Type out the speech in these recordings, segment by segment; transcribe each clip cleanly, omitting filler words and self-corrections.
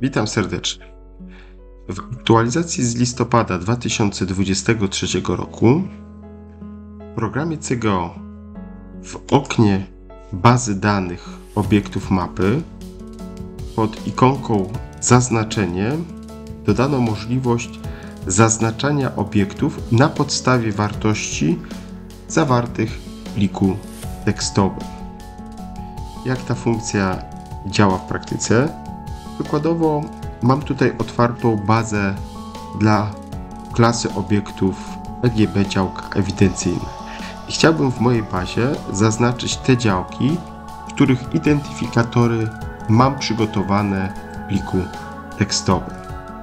Witam serdecznie. W aktualizacji z listopada 2023 roku w programie CGO w oknie bazy danych obiektów mapy pod ikonką Zaznaczenie dodano możliwość zaznaczania obiektów na podstawie wartości zawartych w pliku tekstowym. Jak ta funkcja działa w praktyce? Przykładowo mam tutaj otwartą bazę dla klasy obiektów EGB działka ewidencyjna i chciałbym w mojej bazie zaznaczyć te działki, których identyfikatory mam przygotowane w pliku tekstowym.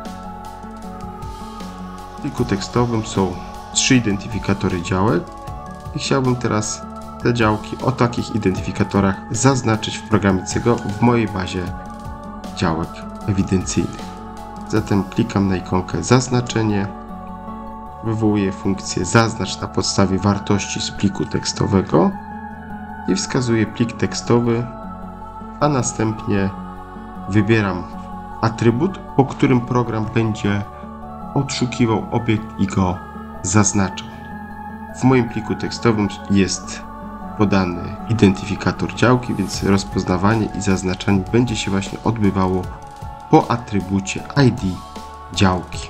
W pliku tekstowym są 3 identyfikatory działek i chciałbym teraz te działki o takich identyfikatorach zaznaczyć w programie CGO w mojej bazie działek ewidencyjnych. Zatem klikam na ikonkę Zaznaczenie, wywołuję funkcję Zaznacz na podstawie wartości z pliku tekstowego i wskazuję plik tekstowy, a następnie wybieram atrybut, po którym program będzie odszukiwał obiekt i go zaznaczał. W moim pliku tekstowym jest podany identyfikator działki, więc rozpoznawanie i zaznaczanie będzie się właśnie odbywało po atrybucie ID działki.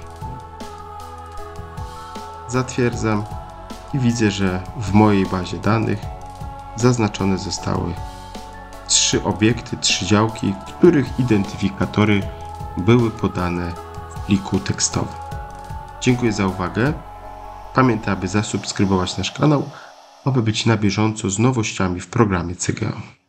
Zatwierdzam i widzę, że w mojej bazie danych zaznaczone zostały 3 obiekty, 3 działki, których identyfikatory były podane w pliku tekstowym. Dziękuję za uwagę. Pamiętaj, aby zasubskrybować nasz kanał, aby być na bieżąco z nowościami w programie CGO.